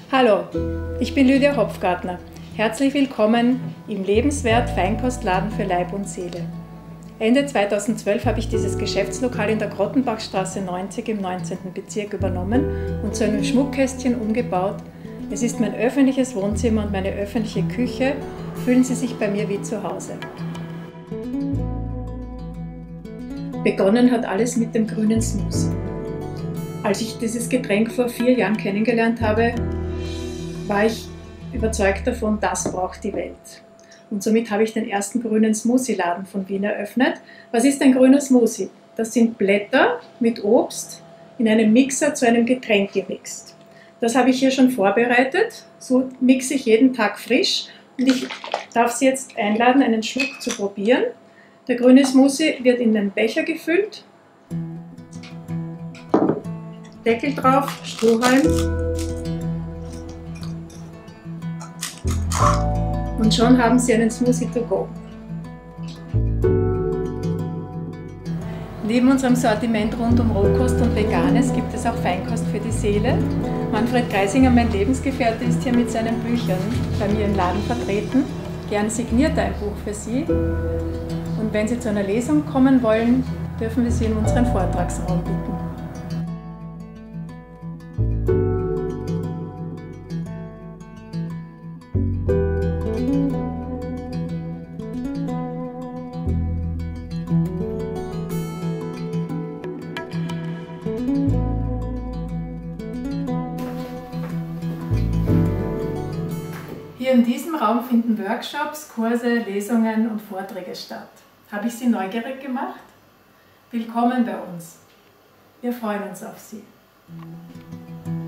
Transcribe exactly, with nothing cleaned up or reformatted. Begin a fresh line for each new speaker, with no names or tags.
Hallo, ich bin Lydia Hopfgartner. Herzlich willkommen im Lebenswert Feinkostladen für Leib und Seele. Ende zweitausendzwölf habe ich dieses Geschäftslokal in der Grottenbachstraße neunzig im neunzehnten Bezirk übernommen und zu einem Schmuckkästchen umgebaut. Es ist mein öffentliches Wohnzimmer und meine öffentliche Küche. Fühlen Sie sich bei mir wie zu Hause. Begonnen hat alles mit dem grünen Smoothie. Als ich dieses Getränk vor vier Jahren kennengelernt habe, war ich überzeugt davon, das braucht die Welt. Und somit habe ich den ersten grünen Smoothie-Laden von Wien eröffnet. Was ist ein grüner Smoothie? Das sind Blätter mit Obst in einem Mixer zu einem Getränk gemixt. Das habe ich hier schon vorbereitet. So mixe ich jeden Tag frisch. Und ich darf Sie jetzt einladen, einen Schluck zu probieren. Der grüne Smoothie wird in den Becher gefüllt. Deckel drauf, Strohhalm. Und schon haben Sie einen Smoothie to go. Neben unserem Sortiment rund um Rohkost und Veganes gibt es auch Feinkost für die Seele. Manfred Greisinger, mein Lebensgefährte, ist hier mit seinen Büchern bei mir im Laden vertreten. Gern signiert er ein Buch für Sie. Und wenn Sie zu einer Lesung kommen wollen, dürfen wir Sie in unseren Vortragsraum bitten. Hier in diesem Raum finden Workshops, Kurse, Lesungen und Vorträge statt. Habe ich Sie neugierig gemacht? Willkommen bei uns. Wir freuen uns auf Sie.